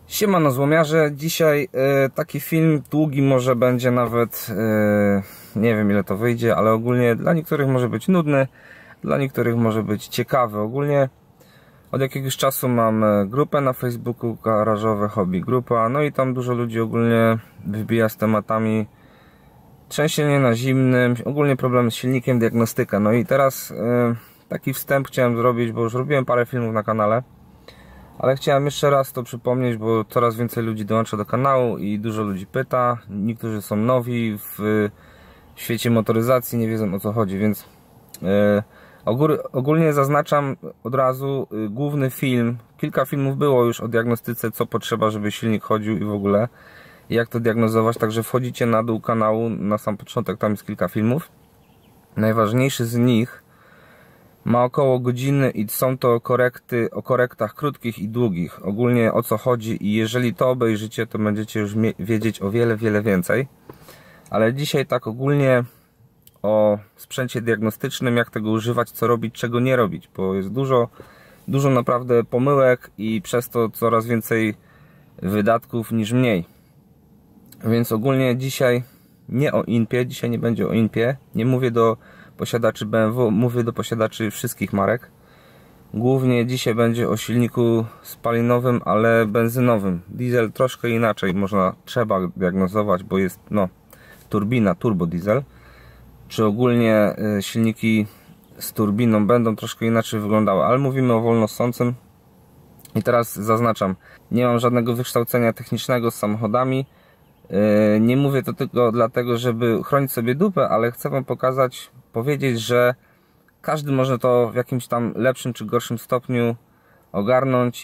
Siemano złomiarze, dzisiaj taki film długi może będzie nawet, nie wiem ile to wyjdzie, ale ogólnie dla niektórych może być nudny, dla niektórych może być ciekawy. Ogólnie od jakiegoś czasu mam grupę na Facebooku, Garażowe Hobby Grupa, no i tam dużo ludzi ogólnie wybija z tematami trzęsienie na zimnym, ogólnie problemy z silnikiem, diagnostyka. No i teraz taki wstęp chciałem zrobić, bo już robiłem parę filmów na kanale. Ale chciałem jeszcze raz to przypomnieć, bo coraz więcej ludzi dołącza do kanału i dużo ludzi pyta. Niektórzy są nowi w świecie motoryzacji, nie wiedzą o co chodzi, więc ogólnie zaznaczam od razu główny film. Kilka filmów było już o diagnostyce, co potrzeba, żeby silnik chodził i w ogóle jak to diagnozować, także wchodzicie na dół kanału, na sam początek tam jest kilka filmów. Najważniejszy z nich ma około godziny i są to korekty o korektach krótkich i długich. Ogólnie o co chodzi i jeżeli to obejrzycie, to będziecie już wiedzieć o wiele więcej. Ale dzisiaj tak ogólnie o sprzęcie diagnostycznym, jak tego używać, co robić, czego nie robić, bo jest dużo naprawdę pomyłek i przez to coraz więcej wydatków niż mniej. Więc ogólnie dzisiaj nie o INPie, dzisiaj nie będzie o INPie, nie mówię do posiadaczy BMW, mówię do posiadaczy wszystkich marek. Głównie dzisiaj będzie o silniku spalinowym, ale benzynowym. Diesel troszkę inaczej trzeba diagnozować, bo jest turbina, turbo diesel. Czy ogólnie silniki z turbiną będą troszkę inaczej wyglądały, ale mówimy o wolnossącym. I teraz zaznaczam, nie mam żadnego wykształcenia technicznego z samochodami. Nie mówię to tylko dlatego, żeby chronić sobie dupę, ale chcę wam powiedzieć, że każdy może to w jakimś tam lepszym czy gorszym stopniu ogarnąć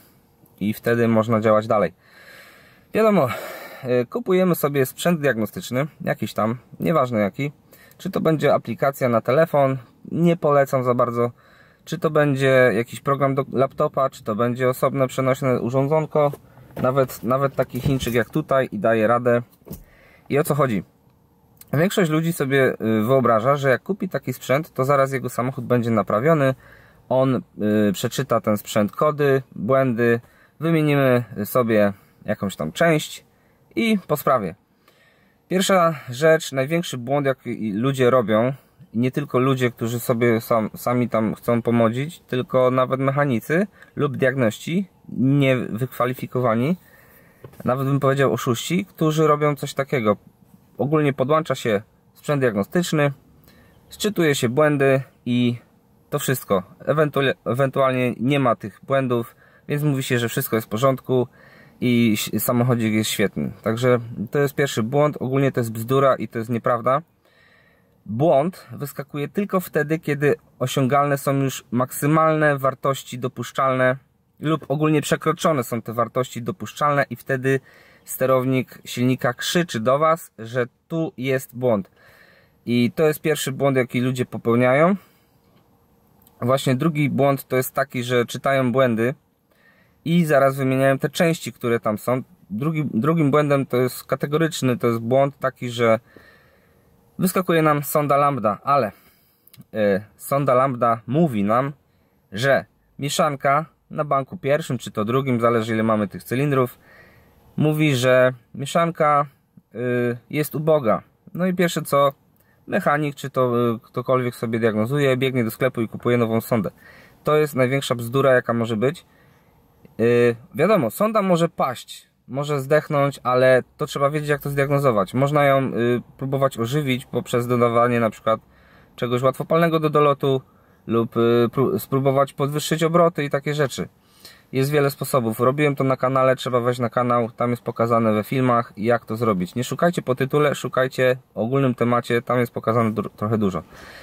i wtedy można działać dalej. Wiadomo, kupujemy sobie sprzęt diagnostyczny, jakiś tam, nieważne jaki. Czy to będzie aplikacja na telefon, nie polecam za bardzo. Czy to będzie jakiś program do laptopa, czy to będzie osobne przenośne urządzonko. Nawet taki Chińczyk jak tutaj i daje radę. I o co chodzi? Większość ludzi sobie wyobraża, że jak kupi taki sprzęt, to zaraz jego samochód będzie naprawiony. On przeczyta ten sprzęt kody, błędy, wymienimy sobie jakąś tam część i po sprawie. Pierwsza rzecz, największy błąd jaki ludzie robią, i nie tylko ludzie, którzy sobie sami tam chcą pomodzić, tylko nawet mechanicy lub diagności niewykwalifikowani, nawet bym powiedział oszuści, którzy robią coś takiego. Ogólnie podłącza się sprzęt diagnostyczny, sczytuje się błędy i to wszystko. Ewentualnie nie ma tych błędów, więc mówi się, że wszystko jest w porządku i samochodzik jest świetny. Także to jest pierwszy błąd. Ogólnie to jest bzdura i to jest nieprawda. Błąd wyskakuje tylko wtedy, kiedy osiągalne są już maksymalne wartości dopuszczalne lub ogólnie przekroczone są te wartości dopuszczalne i wtedy sterownik silnika krzyczy do was, że tu jest błąd. I to jest pierwszy błąd, jaki ludzie popełniają. Właśnie drugi błąd to jest taki, że czytają błędy i zaraz wymieniają te części, które tam są. Drugim błędem to jest kategoryczny, to jest błąd taki, że wyskakuje nam sonda lambda, ale sonda lambda mówi nam, że mieszanka na banku pierwszym czy to drugim, zależy ile mamy tych cylindrów, mówi, że mieszanka jest uboga. No i pierwsze co, mechanik czy to ktokolwiek sobie diagnozuje, biegnie do sklepu i kupuje nową sondę. To jest największa bzdura jaka może być. Wiadomo, sonda może paść, może zdechnąć, ale to trzeba wiedzieć jak to zdiagnozować. Można ją próbować ożywić poprzez dodawanie na przykład czegoś łatwopalnego do dolotu lub spróbować podwyższyć obroty i takie rzeczy. Jest wiele sposobów. Robiłem to na kanale, trzeba wejść na kanał, tam jest pokazane we filmach jak to zrobić. Nie szukajcie po tytule, szukajcie w ogólnym temacie, tam jest pokazane trochę dużo.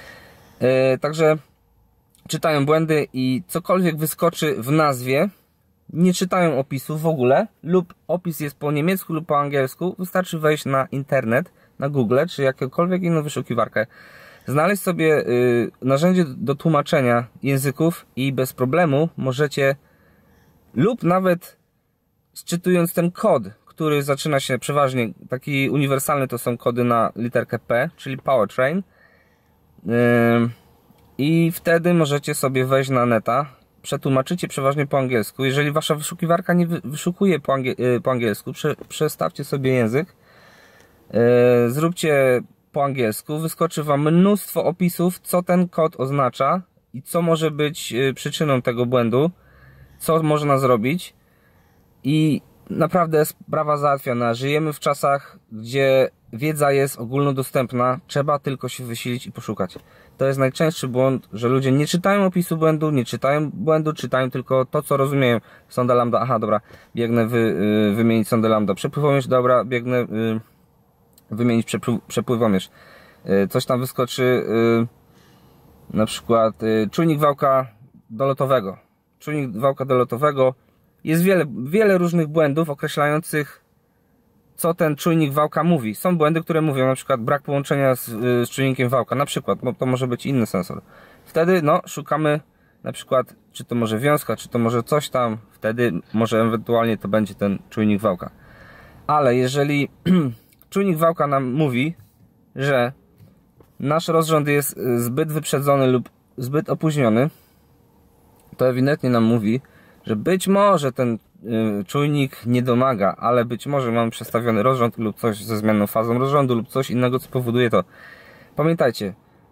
Także czytają błędy i cokolwiek wyskoczy w nazwie, nie czytają opisu w ogóle lub opis jest po niemiecku lub po angielsku. Wystarczy wejść na internet, na Google czy jakąkolwiek inną wyszukiwarkę, znaleźć sobie narzędzie do tłumaczenia języków i bez problemu możecie, lub nawet sczytując ten kod, który zaczyna się przeważnie, taki uniwersalny to są kody na literkę P, czyli powertrain, i wtedy możecie sobie wejść na neta, przetłumaczycie przeważnie po angielsku. Jeżeli wasza wyszukiwarka nie wyszukuje po angielsku, przestawcie sobie język, zróbcie po angielsku, wyskoczy wam mnóstwo opisów, co ten kod oznacza i co może być przyczyną tego błędu, co można zrobić, i naprawdę sprawa załatwiona. Żyjemy w czasach, gdzie wiedza jest ogólnodostępna, trzeba tylko się wysilić i poszukać. To jest najczęstszy błąd, że ludzie nie czytają opisu błędu, czytają tylko to, co rozumieją. Sonda lambda, aha, dobra, biegnę wymienić sondę lambda. Przepływomierz, dobra, biegnę wymienić przepływomierz. Coś tam wyskoczy, na przykład czujnik wałka dolotowego. Czujnik wałka dolotowego. Jest wiele różnych błędów określających, co ten czujnik wałka mówi. Są błędy, które mówią na przykład brak połączenia z czujnikiem wałka, na przykład, bo to może być inny sensor. Wtedy no, szukamy na przykład, czy to może wiązka, czy to może coś tam, wtedy może ewentualnie to będzie ten czujnik wałka. Ale jeżeli czujnik wałka nam mówi, że nasz rozrząd jest zbyt wyprzedzony lub zbyt opóźniony, to ewidentnie nam mówi, że być może ten czujnik nie domaga, ale być może mamy przestawiony rozrząd lub coś ze zmienną fazą rozrządu lub coś innego, co powoduje to. Pamiętajcie,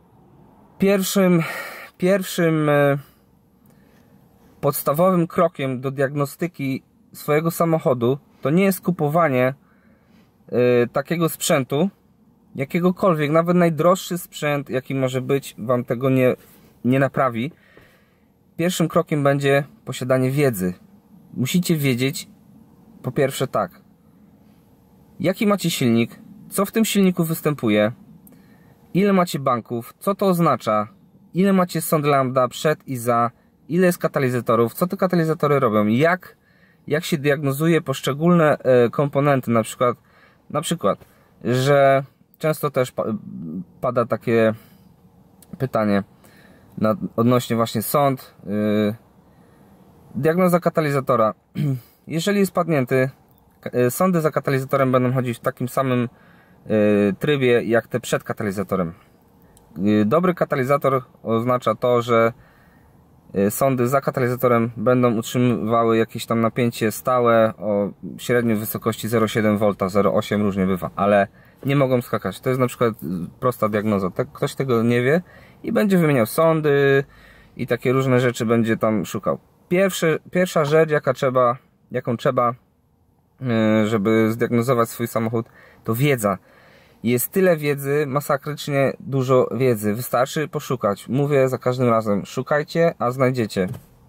pierwszym podstawowym krokiem do diagnostyki swojego samochodu to nie jest kupowanie takiego sprzętu, jakiegokolwiek, nawet najdroższy sprzęt, jaki może być, wam tego nie naprawi. Pierwszym krokiem będzie posiadanie wiedzy. Musicie wiedzieć, po pierwsze tak, jaki macie silnik, co w tym silniku występuje, ile macie banków, co to oznacza, ile macie sond lambda przed i za, ile jest katalizatorów, co te katalizatory robią, jak się diagnozuje poszczególne komponenty, na przykład, że często też pada takie pytanie odnośnie właśnie sond, diagnoza katalizatora. Jeżeli jest padnięty, sondy za katalizatorem będą chodzić w takim samym trybie jak te przed katalizatorem. Dobry katalizator oznacza to, że sondy za katalizatorem będą utrzymywały jakieś tam napięcie stałe o średniej wysokości 0,7 V, 0,8 różnie bywa, ale nie mogą skakać. To jest na przykład prosta diagnoza. Ktoś tego nie wie i będzie wymieniał sondy i takie różne rzeczy będzie tam szukał. Pierwsza rzecz, jaką trzeba, żeby zdiagnozować swój samochód, to wiedza. Jest tyle wiedzy, masakrycznie dużo wiedzy. Wystarczy poszukać. Mówię za każdym razem, szukajcie, a znajdziecie.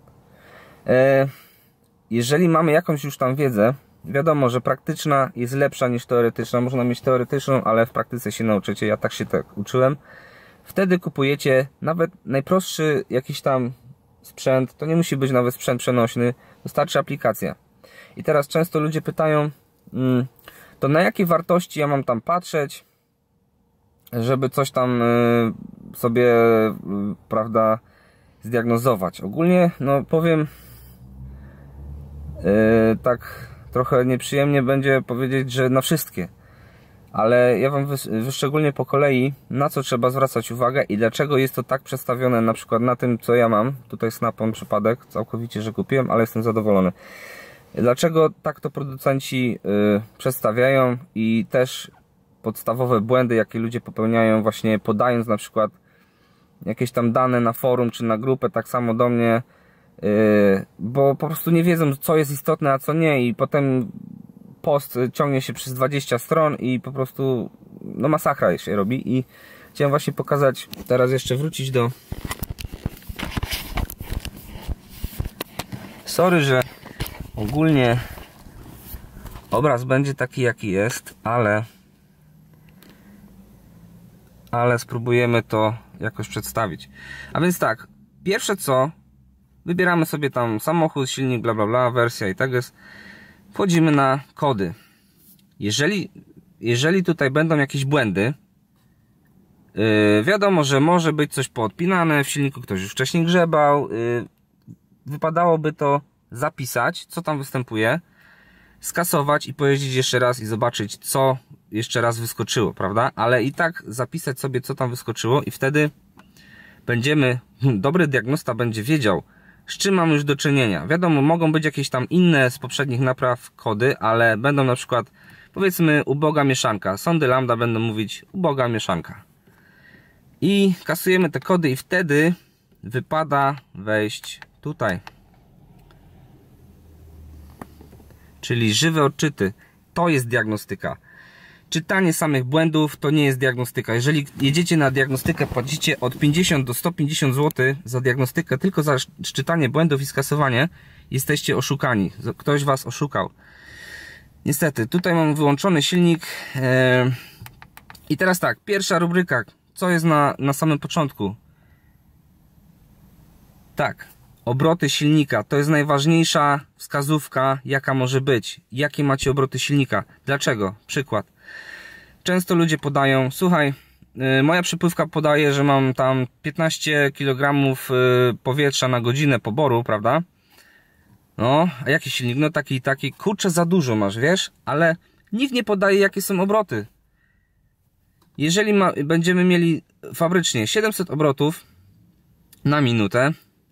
Jeżeli mamy jakąś już tam wiedzę, wiadomo, że praktyczna jest lepsza niż teoretyczna. Można mieć teoretyczną, ale w praktyce się nauczycie. Ja tak się uczyłem. Wtedy kupujecie nawet najprostszy jakiś tam sprzęt. To nie musi być nawet sprzęt przenośny. Wystarczy aplikacja. I teraz często ludzie pytają, to na jakie wartości ja mam tam patrzeć, żeby coś tam sobie, prawda, zdiagnozować. Ogólnie, no powiem, tak trochę nieprzyjemnie będzie powiedzieć, że na wszystkie. Ale ja wam wyszczególnię po kolei, na co trzeba zwracać uwagę i dlaczego jest to tak przedstawione, na przykład na tym, co ja mam. Tutaj Snap-on przypadek, całkowicie, że kupiłem, ale jestem zadowolony. Dlaczego tak to producenci przedstawiają i też podstawowe błędy, jakie ludzie popełniają, właśnie podając na przykład jakieś tam dane na forum czy na grupę, tak samo do mnie, bo po prostu nie wiedzą, co jest istotne, a co nie, i potem post ciągnie się przez 20 stron i po prostu no masakra się robi. I chciałem właśnie pokazać, teraz jeszcze wrócić do... Sorry, że ogólnie obraz będzie taki, jaki jest, ale spróbujemy to jakoś przedstawić. A więc tak, pierwsze co, wybieramy sobie tam samochód, silnik, bla bla bla, wersja i tak jest. Wchodzimy na kody. Jeżeli tutaj będą jakieś błędy, wiadomo, że może być coś poodpinane, w silniku ktoś już wcześniej grzebał, wypadałoby to zapisać, co tam występuje, skasować i pojeździć jeszcze raz i zobaczyć, co jeszcze raz wyskoczyło, prawda? Ale i tak zapisać sobie, co tam wyskoczyło, i wtedy dobry diagnosta będzie wiedział, z czym mamy już do czynienia. Wiadomo, mogą być jakieś tam inne z poprzednich napraw kody, ale będą na przykład, powiedzmy, uboga mieszanka. Sądy lambda będą mówić uboga mieszanka. I kasujemy te kody i wtedy wypada wejść tutaj. Czyli żywe odczyty. To jest diagnostyka. Czytanie samych błędów to nie jest diagnostyka. Jeżeli jedziecie na diagnostykę, płacicie od 50 do 150 zł za diagnostykę, tylko za czytanie błędów i skasowanie, jesteście oszukani. Ktoś was oszukał. Niestety, tutaj mam wyłączony silnik. I teraz tak, pierwsza rubryka. Co jest na samym początku? Tak, obroty silnika. To jest najważniejsza wskazówka, jaka może być. Jakie macie obroty silnika? Dlaczego? Przykład. Często ludzie podają, słuchaj, moja przepływka podaje, że mam tam 15 kg powietrza na godzinę poboru, prawda? No, a jaki silnik? No taki i taki. Kurczę, za dużo masz, wiesz? Ale nikt nie podaje, jakie są obroty. Jeżeli będziemy mieli fabrycznie 700 obrotów na minutę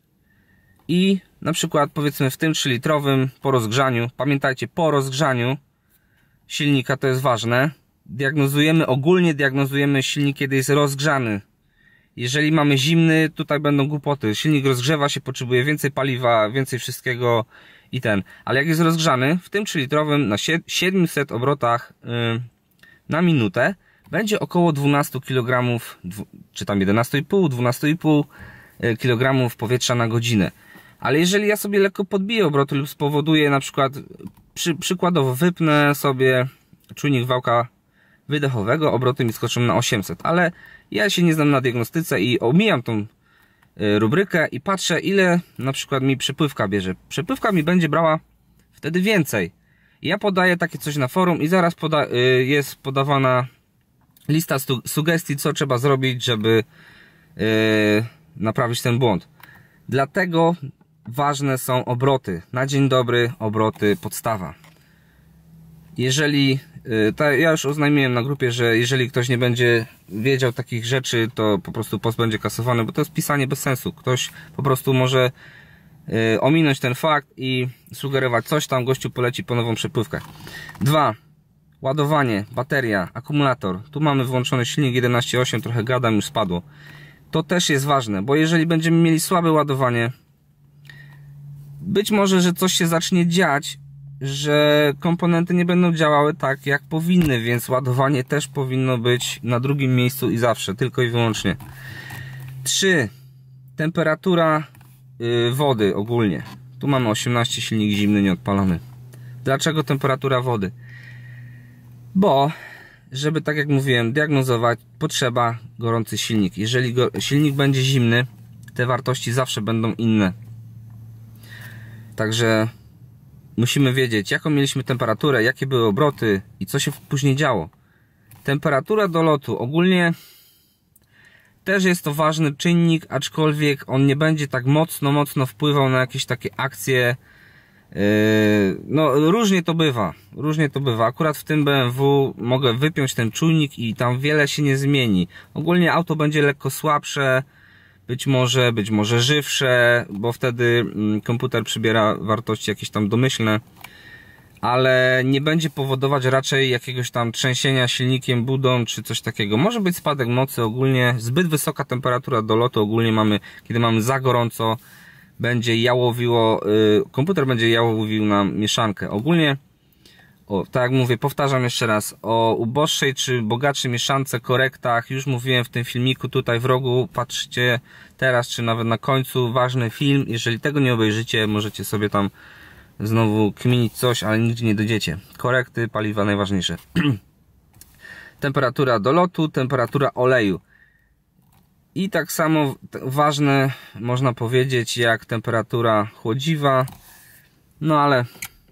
i na przykład powiedzmy w tym 3-litrowym po rozgrzaniu, pamiętajcie, po rozgrzaniu silnika, to jest ważne, ogólnie diagnozujemy silnik, kiedy jest rozgrzany. Jeżeli mamy zimny, tutaj będą głupoty. Silnik rozgrzewa się, potrzebuje więcej paliwa, więcej wszystkiego i ale jak jest rozgrzany, w tym 3-litrowym na 700 obrotach na minutę będzie około 12 kg, czy tam 11,5, 12,5 kg powietrza na godzinę. Ale jeżeli ja sobie lekko podbiję obroty lub spowoduję, na przykład przykładowo wypnę sobie czujnik wałka wydechowego, obroty mi skoczą na 800, ale ja się nie znam na diagnostyce i omijam tą rubrykę i patrzę, ile na przykład mi przepływka bierze. Przepływka mi będzie brała wtedy więcej. Ja podaję takie coś na forum i zaraz jest podawana lista sugestii, co trzeba zrobić, żeby naprawić ten błąd. Dlatego ważne są obroty. Na dzień dobry obroty podstawa. Jeżeli ja już oznajmiłem na grupie, że jeżeli ktoś nie będzie wiedział takich rzeczy, to po prostu post będzie kasowany, bo to jest pisanie bez sensu. Ktoś po prostu może ominąć ten fakt i sugerować coś tam, gościu poleci po nową przepływkę. 2. Ładowanie, bateria, akumulator. Tu mamy włączony silnik 11.8, trochę gadam, już spadło. To też jest ważne, bo jeżeli będziemy mieli słabe ładowanie, być może, że coś się zacznie dziać, że komponenty nie będą działały tak, jak powinny, więc ładowanie też powinno być na drugim miejscu i zawsze, tylko i wyłącznie. 3. Temperatura wody ogólnie. Tu mamy 18, silnik zimny, nieodpalony. Dlaczego temperatura wody? Bo, żeby, tak jak mówiłem, diagnozować, potrzeba gorący silnik. Jeżeli silnik będzie zimny, te wartości zawsze będą inne. Także musimy wiedzieć, jaką mieliśmy temperaturę, jakie były obroty i co się później działo. Temperatura dolotu ogólnie też jest to ważny czynnik, aczkolwiek on nie będzie tak mocno wpływał na jakieś takie akcje. No różnie to bywa. Akurat w tym BMW mogę wypiąć ten czujnik i tam wiele się nie zmieni. Ogólnie auto będzie lekko słabsze, być może żywsze, bo wtedy komputer przybiera wartości jakieś tam domyślne, ale nie będzie powodować raczej jakiegoś tam trzęsienia silnikiem, budą czy coś takiego. Może być spadek mocy ogólnie, zbyt wysoka temperatura dolotu ogólnie mamy, kiedy mamy za gorąco, będzie jałowiło, komputer będzie jałowił nam mieszankę. Ogólnie, tak jak mówię, powtarzam jeszcze raz, o uboższej czy bogatszej mieszance, korektach, już mówiłem w tym filmiku tutaj w rogu, patrzcie teraz czy nawet na końcu, ważny film, jeżeli tego nie obejrzycie, możecie sobie tam znowu kminić coś, ale nigdzie nie dojdziecie. Korekty, paliwa najważniejsze. Temperatura dolotu, temperatura oleju. I tak samo ważne można powiedzieć jak temperatura chłodziwa. No ale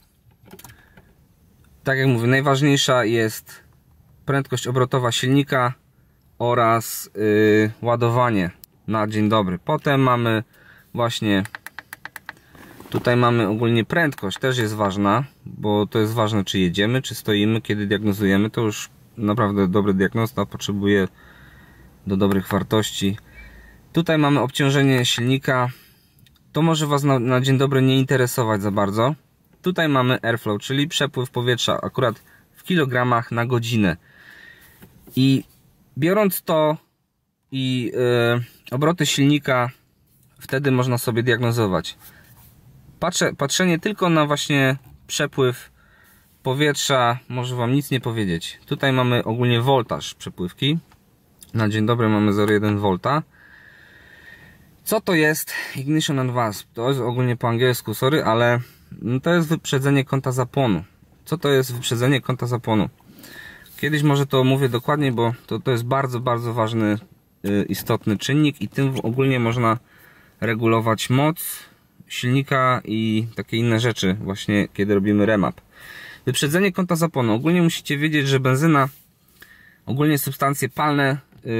tak jak mówię, najważniejsza jest prędkość obrotowa silnika oraz ładowanie na dzień dobry. Potem mamy właśnie, tutaj mamy ogólnie prędkość, też jest ważna, bo to jest ważne, czy jedziemy, czy stoimy, kiedy diagnozujemy. To już naprawdę dobry diagnosta potrzebuje do dobrych wartości. Tutaj mamy obciążenie silnika to może Was na dzień dobry nie interesować za bardzo. Tutaj mamy airflow, czyli przepływ powietrza akurat w kilogramach na godzinę. I biorąc to i obroty silnika, wtedy można sobie diagnozować. Patrzenie tylko na właśnie przepływ powietrza może Wam nic nie powiedzieć. Tutaj mamy ogólnie woltaż przepływki. Na dzień dobry mamy 0,1 V. Co to jest Ignition Advance? To jest ogólnie po angielsku, sorry, ale to jest wyprzedzenie kąta zapłonu. Co to jest wyprzedzenie kąta zapłonu? Kiedyś może to omówię dokładniej, bo to jest bardzo, bardzo ważny, istotny czynnik i tym ogólnie można regulować moc silnika i takie inne rzeczy właśnie, kiedy robimy remap. Wyprzedzenie kąta zapłonu. Ogólnie musicie wiedzieć, że benzyna, ogólnie substancje palne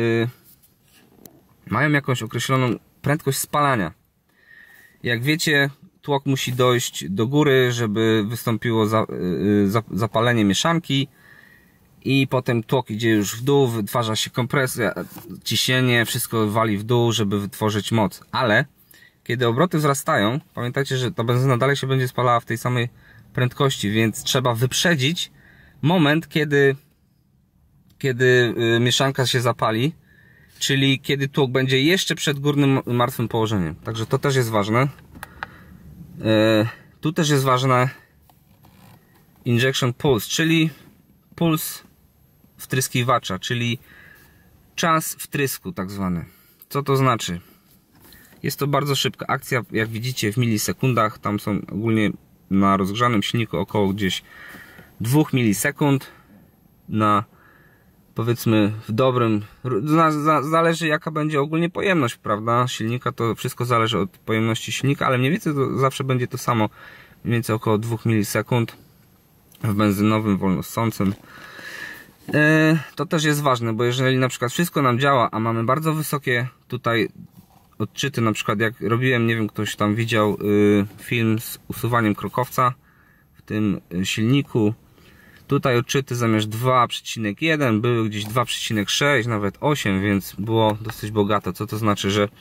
mają jakąś określoną prędkość spalania. Jak wiecie, tłok musi dojść do góry, żeby wystąpiło zapalenie mieszanki i potem tłok idzie już w dół, wytwarza się kompresja, ciśnienie, wszystko wali w dół, żeby wytworzyć moc. Ale kiedy obroty wzrastają, pamiętajcie, że ta benzyna dalej się będzie spalała w tej samej prędkości, więc trzeba wyprzedzić moment, kiedy mieszanka się zapali, czyli kiedy tłok będzie jeszcze przed górnym martwym położeniem. Także to też jest ważne. Tu też jest ważne injection pulse, czyli puls wtryskiwacza, czyli czas wtrysku tak zwany. Co to znaczy? Jest to bardzo szybka akcja, jak widzicie w milisekundach. Tam są ogólnie na rozgrzanym silniku około gdzieś 2 milisekund. Na, powiedzmy, w dobrym, zależy jaka będzie ogólnie pojemność, prawda, silnika, to wszystko zależy od pojemności silnika, ale mniej więcej to zawsze będzie to samo, mniej więcej około 2 milisekund w benzynowym, wolnossącym. To też jest ważne, bo jeżeli na przykład wszystko nam działa, a mamy bardzo wysokie tutaj odczyty, na przykład jak robiłem, nie wiem, ktoś tam widział film z usuwaniem krokowca w tym silniku, tutaj odczyty zamiast 2,1 były gdzieś 2,6, nawet 8, więc było dosyć bogato. Co to znaczy, że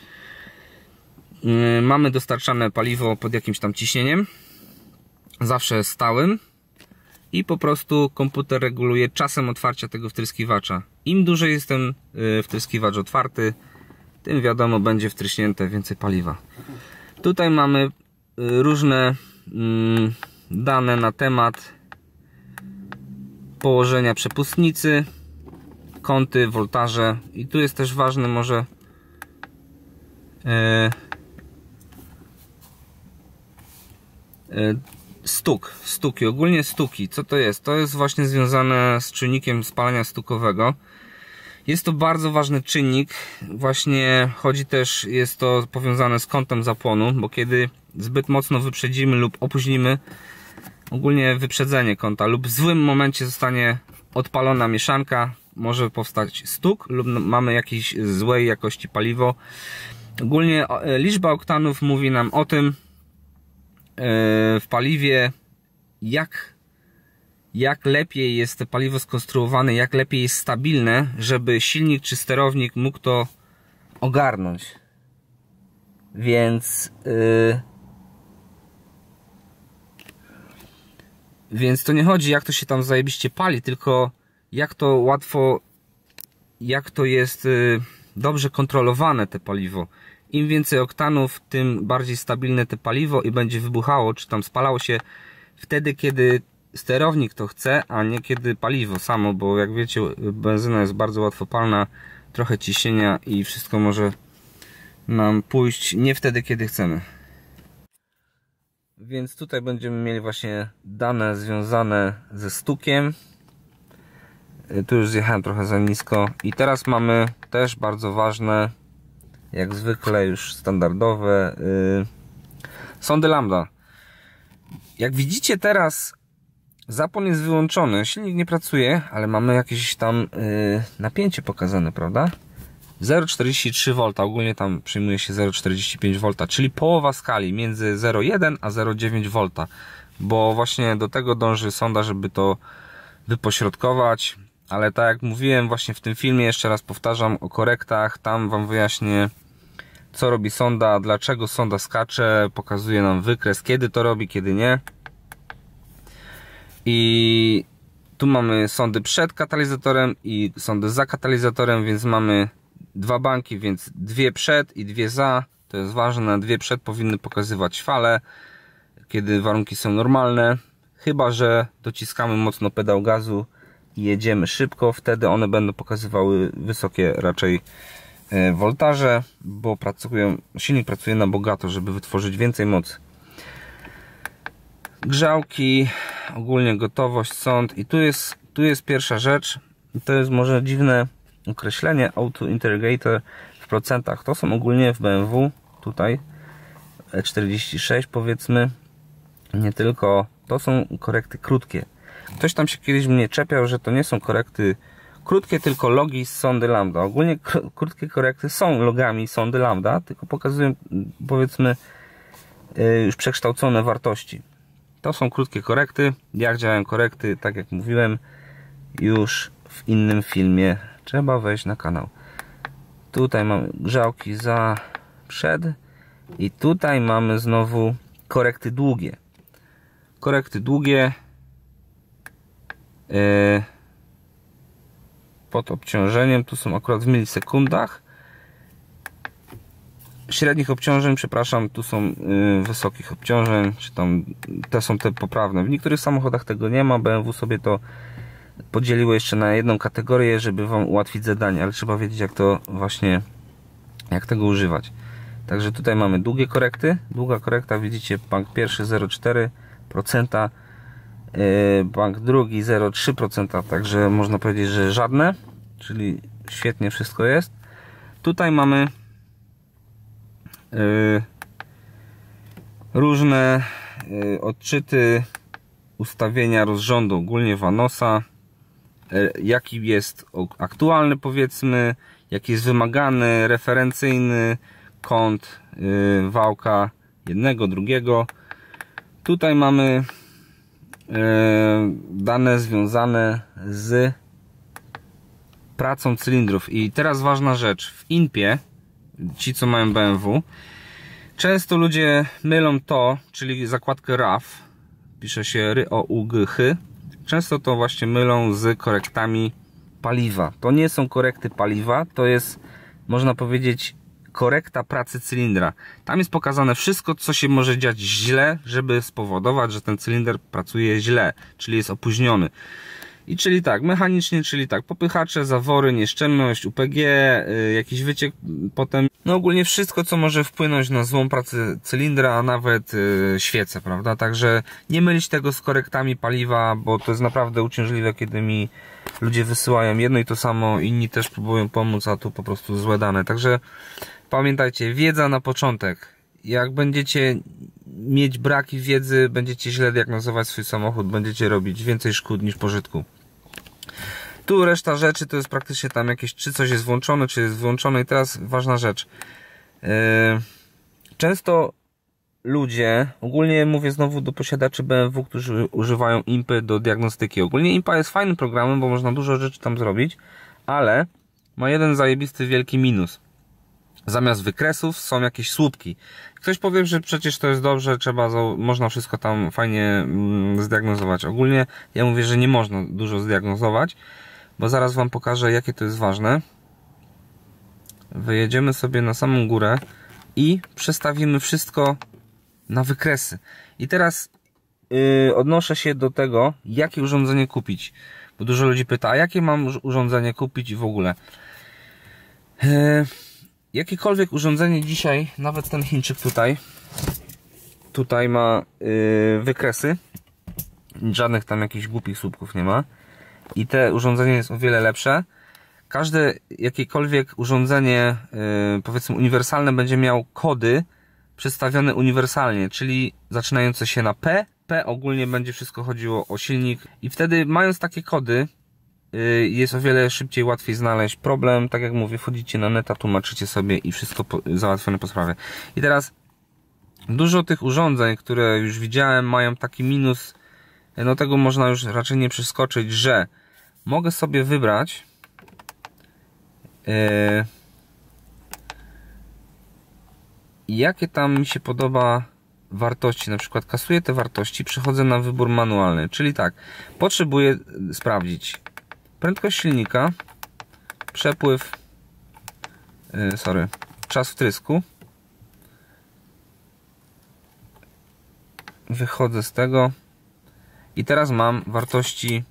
mamy dostarczane paliwo pod jakimś tam ciśnieniem, zawsze stałym, i po prostu komputer reguluje czasem otwarcia tego wtryskiwacza. Im dłużej jest ten wtryskiwacz otwarty, tym wiadomo będzie wtryśnięte więcej paliwa. Tutaj mamy różne dane na temat położenia przepustnicy, kąty, woltaże i tu jest też ważny może stuki, ogólnie stuki. Co to jest? To jest właśnie związane z czynnikiem spalania stukowego. Jest to bardzo ważny czynnik, właśnie chodzi też, jest to powiązane z kątem zapłonu, bo kiedy zbyt mocno wyprzedzimy lub opóźnimy, ogólnie wyprzedzenie kąta lub w złym momencie zostanie odpalona mieszanka, może powstać stuk lub mamy jakieś złej jakości paliwo. Ogólnie liczba oktanów mówi nam o tym w paliwie, jak lepiej jest to paliwo skonstruowane, jak lepiej jest stabilne, żeby silnik czy sterownik mógł to ogarnąć. Więc to nie chodzi, jak to się tam zajebiście pali, tylko jak to łatwo, jak to jest dobrze kontrolowane te paliwo. Im więcej oktanów, tym bardziej stabilne te paliwo i będzie wybuchało, czy tam spalało się wtedy, kiedy sterownik to chce, a nie kiedy paliwo samo, bo jak wiecie, benzyna jest bardzo łatwopalna, trochę ciśnienia i wszystko może nam pójść nie wtedy, kiedy chcemy. Więc tutaj będziemy mieli właśnie dane związane ze stukiem. Tu już zjechałem trochę za nisko i teraz mamy też bardzo ważne, jak zwykle już standardowe, sondy lambda. Jak widzicie teraz zapłon jest wyłączony, silnik nie pracuje, ale mamy jakieś tam napięcie pokazane, prawda? 0,43 V, ogólnie tam przyjmuje się 0,45 V, czyli połowa skali między 0,1 a 0,9 V, bo właśnie do tego dąży sonda, żeby to wypośrodkować, ale tak jak mówiłem właśnie w tym filmie, jeszcze raz powtarzam o korektach, tam Wam wyjaśnię co robi sonda, dlaczego sonda skacze, pokazuje nam wykres, kiedy to robi, kiedy nie. I tu mamy sondy przed katalizatorem i sondy za katalizatorem, więc mamy dwa banki, więc dwie przed i dwie za. To jest ważne, dwie przed powinny pokazywać fale, kiedy warunki są normalne. Chyba że dociskamy mocno pedał gazu i jedziemy szybko, wtedy one będą pokazywały wysokie raczej woltaże, bo silnik pracuje na bogato, żeby wytworzyć więcej mocy. Grzałki, ogólnie gotowość sond i tu jest pierwsza rzecz. To jest może dziwne określenie, auto interrogator w procentach. To są ogólnie w BMW, tutaj E46 powiedzmy, nie tylko, to są korekty krótkie. Ktoś tam się kiedyś mnie czepiał, że to nie są korekty krótkie, tylko logi z sondy lambda. Ogólnie krótkie korekty są logami sondy lambda, tylko pokazują powiedzmy już przekształcone wartości. To są krótkie korekty. Jak działają korekty, tak jak mówiłem już w innym filmie, trzeba wejść na kanał. Tutaj mamy grzałki za przed i tutaj mamy znowu korekty długie. Korekty długie pod obciążeniem, tu są akurat w milisekundach. Średnich obciążeń, przepraszam, tu są wysokich obciążeń, czy tam te są te poprawne. W niektórych samochodach tego nie ma, BMW sobie to podzieliło jeszcze na jedną kategorię, żeby wam ułatwić zadanie, ale trzeba wiedzieć jak tego używać. Także tutaj mamy długie korekty, długa korekta, widzicie, bank pierwszy 0,4%, bank drugi 0,3%, także można powiedzieć, że żadne, czyli świetnie wszystko jest. Tutaj mamy różne odczyty ustawienia rozrządu, ogólnie Vanosa, jaki jest aktualny powiedzmy, jaki jest wymagany, referencyjny kąt wałka jednego, drugiego. Tutaj mamy dane związane z pracą cylindrów. I teraz ważna rzecz, w INPie, ci co mają BMW, często ludzie mylą to, czyli zakładkę RAF, pisze się ROUGH, często to właśnie mylą z korektami paliwa. To nie są korekty paliwa, to jest, można powiedzieć, korekta pracy cylindra. Tam jest pokazane wszystko, co się może dziać źle, żeby spowodować, że ten cylinder pracuje źle, czyli jest opóźniony. I czyli tak, mechanicznie, czyli tak, popychacze, zawory, nieszczelność, UPG, jakiś wyciek potem, no ogólnie wszystko, co może wpłynąć na złą pracę cylindra, a nawet świece, prawda? Także nie mylić tego z korektami paliwa, bo to jest naprawdę uciążliwe, kiedy mi ludzie wysyłają jedno i to samo, inni też próbują pomóc, a tu po prostu złe dane. Także pamiętajcie, wiedza na początek. Jak będziecie mieć braki wiedzy, będziecie źle diagnozować swój samochód, będziecie robić więcej szkód niż pożytku. Tu reszta rzeczy to jest praktycznie tam jakieś, czy coś jest włączone, czy jest wyłączone. I teraz ważna rzecz. Często ludzie, ogólnie mówię znowu do posiadaczy BMW, którzy używają INPy do diagnostyki. Ogólnie INPa jest fajnym programem, bo można dużo rzeczy tam zrobić, ale ma jeden zajebisty wielki minus. Zamiast wykresów są jakieś słupki. Ktoś powie, że przecież to jest dobrze, można wszystko tam fajnie zdiagnozować. Ogólnie ja mówię, że nie można dużo zdiagnozować, bo zaraz wam pokażę, jakie to jest ważne. Wyjedziemy sobie na samą górę i przestawimy wszystko na wykresy. I teraz odnoszę się do tego, jakie urządzenie kupić. Bo dużo ludzi pyta, a jakie mam urządzenie kupić i w ogóle. Jakiekolwiek urządzenie dzisiaj, nawet ten Chińczyk tutaj ma wykresy, żadnych tam jakichś głupich słupków nie ma i te urządzenie jest o wiele lepsze. Każde jakiekolwiek urządzenie powiedzmy uniwersalne będzie miał kody przedstawione uniwersalnie, czyli zaczynające się na P. P ogólnie będzie wszystko chodziło o silnik i wtedy mając takie kody jest o wiele szybciej, łatwiej znaleźć problem. Tak jak mówię, wchodzicie na neta, tłumaczycie sobie i wszystko załatwione po sprawie. I teraz dużo tych urządzeń, które już widziałem, mają taki minus, no tego można już raczej nie przeskoczyć, że mogę sobie wybrać jakie tam mi się podoba wartości. Na przykład kasuję te wartości, przechodzę na wybór manualny, czyli tak, potrzebuję sprawdzić prędkość silnika, przepływ, czas wtrysku. Wychodzę z tego i teraz mam wartości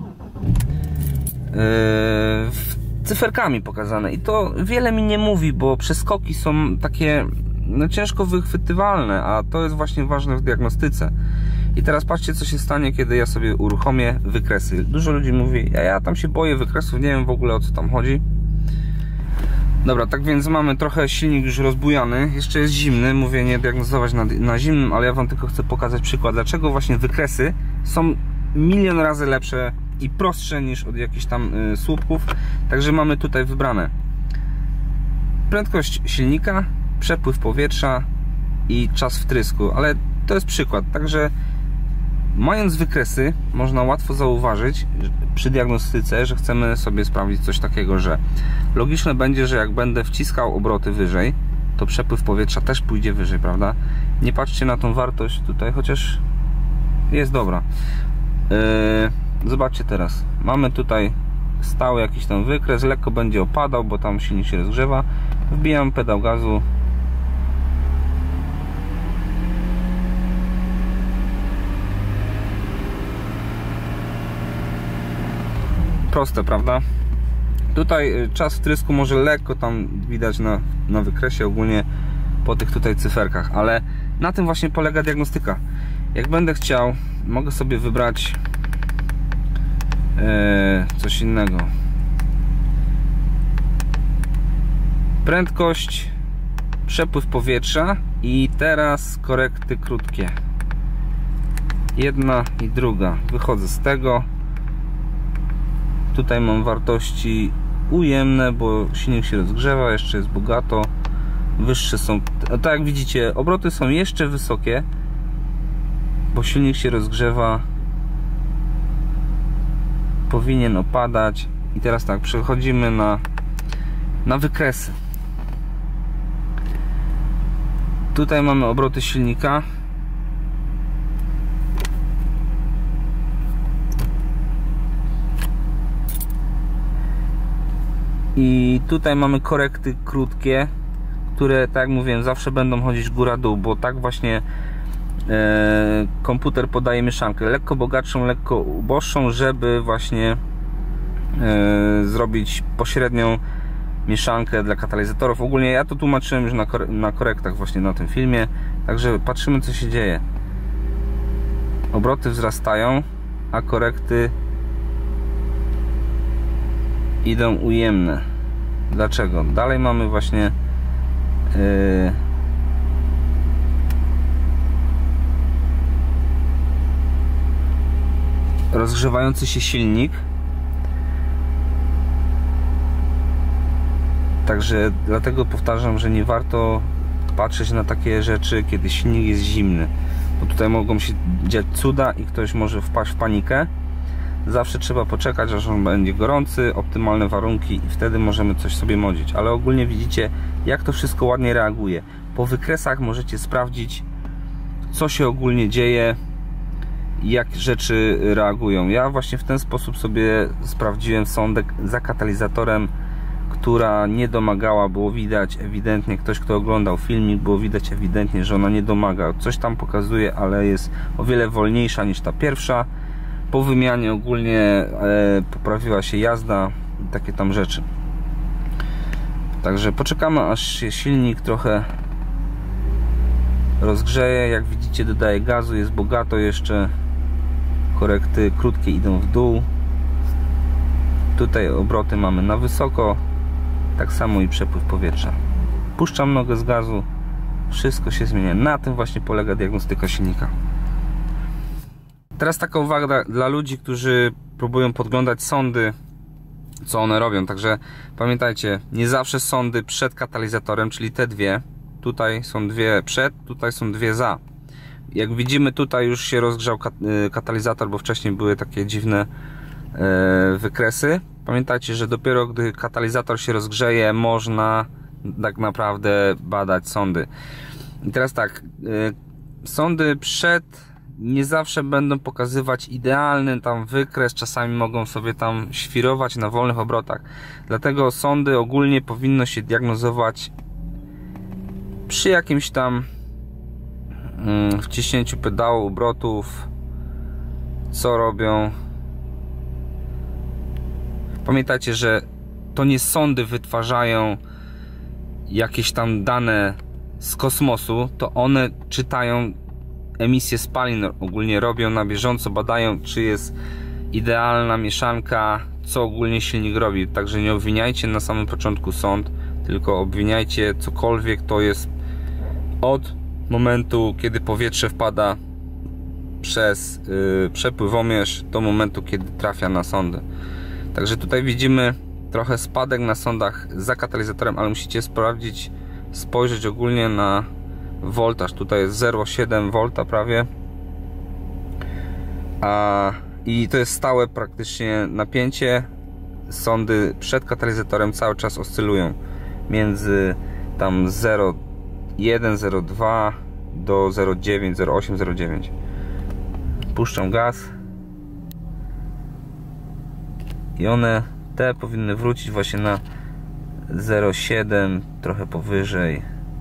cyferkami pokazane i to wiele mi nie mówi, bo przeskoki są takie no, ciężko wychwytywalne, a to jest właśnie ważne w diagnostyce. I teraz patrzcie, co się stanie, kiedy ja sobie uruchomię wykresy. Dużo ludzi mówi, ja tam się boję wykresów, nie wiem w ogóle, o co tam chodzi. Dobra, tak więc mamy trochę silnik już rozbujany, jeszcze jest zimny, mówię nie diagnozować na zimnym, ale ja wam tylko chcę pokazać przykład, dlaczego właśnie wykresy są milion razy lepsze i prostsze niż od jakichś tam słupków. Także mamy tutaj wybrane prędkość silnika, przepływ powietrza i czas wtrysku, ale to jest przykład, także mając wykresy można łatwo zauważyć przy diagnostyce, że chcemy sobie sprawdzić coś takiego, że logiczne będzie, że jak będę wciskał obroty wyżej, to przepływ powietrza też pójdzie wyżej, prawda? Nie patrzcie na tą wartość tutaj, chociaż jest dobra. Zobaczcie teraz, mamy tutaj stały jakiś tam wykres, lekko będzie opadał, bo tam silnik się rozgrzewa. Wbijam pedał gazu. Proste, prawda? Tutaj czas wtrysku może lekko tam widać na wykresie, ogólnie po tych tutaj cyferkach, ale na tym właśnie polega diagnostyka. Jak będę chciał, mogę sobie wybrać coś innego. Prędkość, przepływ powietrza i teraz korekty krótkie. Jedna i druga. Wychodzę z tego. Tutaj mam wartości ujemne, bo silnik się rozgrzewa, jeszcze jest bogato. Wyższe są, tak jak widzicie, obroty są jeszcze wysokie, bo silnik się rozgrzewa. Powinien opadać. I teraz tak, przechodzimy na wykresy. Tutaj mamy obroty silnika. I tutaj mamy korekty krótkie, które, tak jak mówiłem, zawsze będą chodzić góra-dół, bo tak właśnie komputer podaje mieszankę. Lekko bogatszą, lekko uboższą, żeby właśnie zrobić pośrednią mieszankę dla katalizatorów. Ogólnie ja to tłumaczyłem już na korektach właśnie na tym filmie. Także patrzymy, co się dzieje. Obroty wzrastają, a korekty idą ujemne. Dlaczego? Dalej mamy właśnie rozgrzewający się silnik. Także dlatego powtarzam, że nie warto patrzeć na takie rzeczy, kiedy silnik jest zimny, bo tutaj mogą się dziać cuda i ktoś może wpaść w panikę. Zawsze trzeba poczekać, aż on będzie gorący, optymalne warunki i wtedy możemy coś sobie modzić. Ale ogólnie widzicie, jak to wszystko ładnie reaguje. Po wykresach możecie sprawdzić, co się ogólnie dzieje, jak rzeczy reagują. Ja właśnie w ten sposób sobie sprawdziłem sondę za katalizatorem, która nie domagała. Było widać ewidentnie, ktoś kto oglądał filmik, było widać ewidentnie, że ona nie domaga. Coś tam pokazuje, ale jest o wiele wolniejsza niż ta pierwsza. Po wymianie ogólnie poprawiła się jazda i takie tam rzeczy. Także poczekamy, aż się silnik trochę rozgrzeje. Jak widzicie, dodaje gazu, jest bogato jeszcze. Korekty krótkie idą w dół. Tutaj obroty mamy na wysoko. Tak samo i przepływ powietrza. Puszczam nogę z gazu. Wszystko się zmienia. Na tym właśnie polega diagnostyka silnika. Teraz taka uwaga dla ludzi, którzy próbują podglądać sondy, co one robią. Także pamiętajcie, nie zawsze sondy przed katalizatorem, czyli te dwie. Tutaj są dwie przed, tutaj są dwie za. Jak widzimy, tutaj już się rozgrzał katalizator, bo wcześniej były takie dziwne wykresy. Pamiętajcie, że dopiero gdy katalizator się rozgrzeje, można tak naprawdę badać sondy. I teraz tak, sondy nie zawsze będą pokazywać idealny tam wykres, czasami mogą sobie tam świrować na wolnych obrotach. Dlatego sondy ogólnie powinno się diagnozować przy jakimś tam wciśnięciu pedału, obrotów, co robią. Pamiętajcie, że to nie sondy wytwarzają jakieś tam dane z kosmosu, to one czytają emisję spalin, ogólnie robią na bieżąco, badają, czy jest idealna mieszanka, co ogólnie silnik robi. Także nie obwiniajcie na samym początku sond, tylko obwiniajcie cokolwiek to jest od momentu, kiedy powietrze wpada przez przepływomierz do momentu, kiedy trafia na sondę. Także tutaj widzimy trochę spadek na sondach za katalizatorem, ale musicie spojrzeć ogólnie na voltaż. Tutaj jest 0,7 V prawie, i to jest stałe praktycznie napięcie. Sondy przed katalizatorem cały czas oscylują między tam 0,1, 0,2 do 0,9, 0,8, 0,9. Puszczam gaz i te powinny wrócić właśnie na 0,7, trochę powyżej.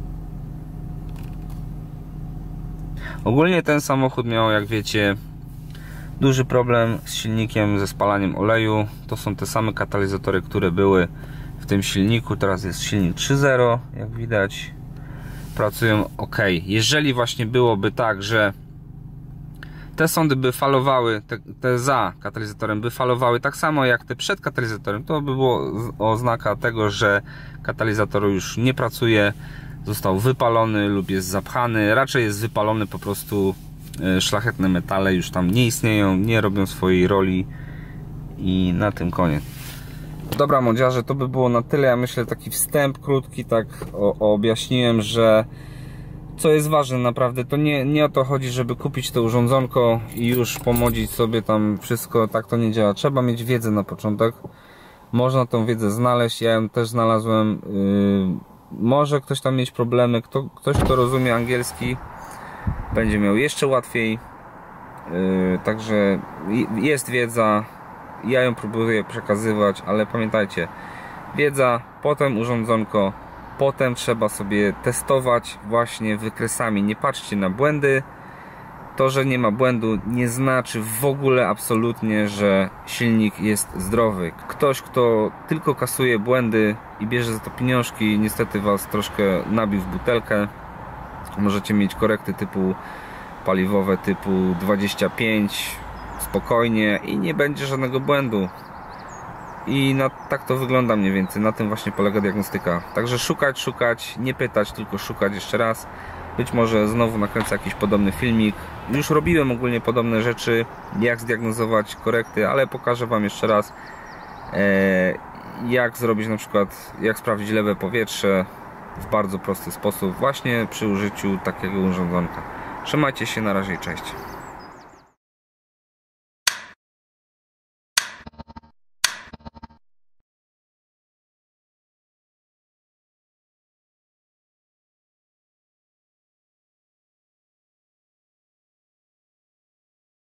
Ogólnie ten samochód miał, jak wiecie, duży problem z silnikiem, ze spalaniem oleju. To są te same katalizatory, które były w tym silniku. Teraz jest silnik 3.0, jak widać. Pracują ok. Jeżeli właśnie byłoby tak, że te sondy by falowały, te za katalizatorem by falowały tak samo jak te przed katalizatorem, to by było oznaka tego, że katalizator już nie pracuje, został wypalony lub jest zapchany. Raczej jest wypalony, po prostu szlachetne metale już tam nie istnieją, nie robią swojej roli i na tym koniec. Dobra, młodziarze, to by było na tyle. Ja myślę, taki wstęp krótki, tak objaśniłem, że co jest ważne naprawdę, to nie o to chodzi, żeby kupić to urządzonko i już pomodzić sobie tam wszystko, tak to nie działa. Trzeba mieć wiedzę na początek. Można tą wiedzę znaleźć, ja ją też znalazłem. Może ktoś tam mieć problemy, ktoś kto rozumie angielski będzie miał jeszcze łatwiej. Także jest wiedza, ja ją próbuję przekazywać, ale pamiętajcie, wiedza, potem urządzonko, potem trzeba sobie testować właśnie wykresami. Nie patrzcie na błędy. To, że nie ma błędu, nie znaczy w ogóle absolutnie, że silnik jest zdrowy. Ktoś, kto tylko kasuje błędy i bierze za to pieniążki, niestety was troszkę nabił w butelkę. Możecie mieć korekty typu paliwowe typu 25 spokojnie i nie będzie żadnego błędu. I tak to wygląda mniej więcej, na tym właśnie polega diagnostyka. Także szukać, nie pytać, tylko szukać jeszcze raz. Być może znowu nakręcę jakiś podobny filmik. Już robiłem ogólnie podobne rzeczy, jak zdiagnozować korekty, ale pokażę wam jeszcze raz, jak zrobić na przykład, jak sprawdzić lewe powietrze w bardzo prosty sposób, właśnie przy użyciu takiego urządzonka. Trzymajcie się, na razie i cześć.